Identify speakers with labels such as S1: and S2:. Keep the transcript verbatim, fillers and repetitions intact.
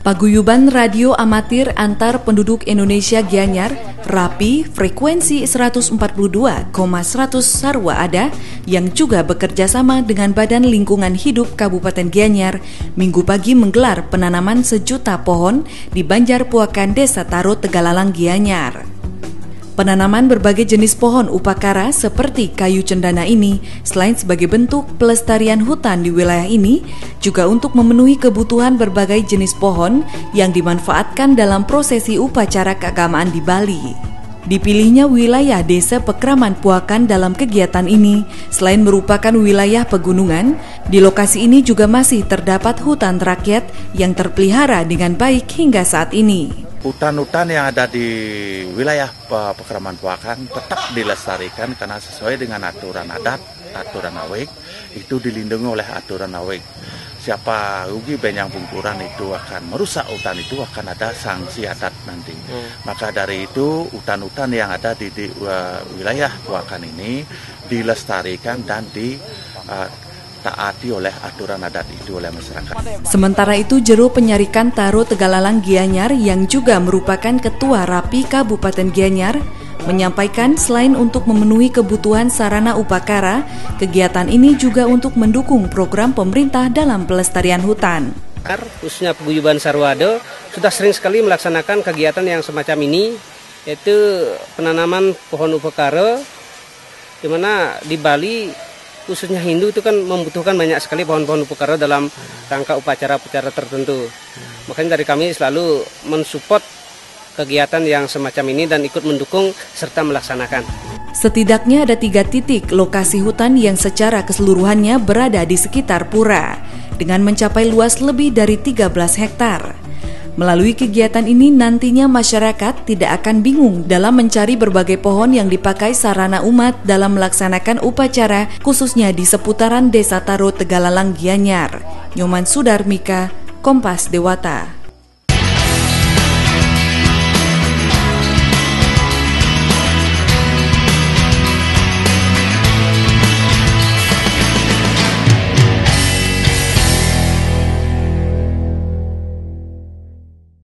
S1: Paguyuban radio amatir antar penduduk Indonesia Gianyar, Rapi frekuensi seratus empat puluh dua koma seratus Sarwa Ada, yang juga bekerja sama dengan Badan Lingkungan Hidup Kabupaten Gianyar, Minggu pagi menggelar penanaman sejuta pohon di Banjar Puakan, Desa Taro, Tegalalang, Gianyar. Penanaman berbagai jenis pohon upakara seperti kayu cendana ini selain sebagai bentuk pelestarian hutan di wilayah ini, juga untuk memenuhi kebutuhan berbagai jenis pohon yang dimanfaatkan dalam prosesi upacara keagamaan di Bali. Dipilihnya wilayah Desa Pekraman Puakan dalam kegiatan ini, selain merupakan wilayah pegunungan, di lokasi ini juga masih terdapat hutan rakyat yang terpelihara dengan baik hingga saat ini.
S2: Hutan-hutan yang ada di wilayah Pekraman Puakan tetap dilestarikan karena sesuai dengan aturan adat, aturan awek, itu dilindungi oleh aturan awek. Siapa rugi benyang bungkuran itu akan merusak hutan, itu akan ada sanksi adat nanti. Hmm. Maka dari itu hutan-hutan yang ada di, di uh, wilayah Puakan ini dilestarikan dan di uh, taati oleh aturan adat itu oleh masyarakat.
S1: Sementara itu, Jero Penyarikan Taro Tegalalang Gianyar yang juga merupakan Ketua Rapi Kabupaten Gianyar menyampaikan selain untuk memenuhi kebutuhan sarana upakara, kegiatan ini juga untuk mendukung program pemerintah dalam pelestarian hutan.
S3: Khususnya Paguyuban Sarwa Ada sudah sering sekali melaksanakan kegiatan yang semacam ini, yaitu penanaman pohon upakara, di mana di Bali khususnya Hindu itu kan membutuhkan banyak sekali pohon-pohon upakara dalam rangka upacara-upacara tertentu. Makanya dari kami selalu mensupport kegiatan yang semacam ini dan ikut mendukung serta melaksanakan.
S1: Setidaknya ada tiga titik lokasi hutan yang secara keseluruhannya berada di sekitar pura, dengan mencapai luas lebih dari tiga belas hektar. Melalui kegiatan ini nantinya masyarakat tidak akan bingung dalam mencari berbagai pohon yang dipakai sarana umat dalam melaksanakan upacara, khususnya di seputaran Desa Taro Tegalalang Gianyar. Nyoman Sudarmika, Kompas Dewata.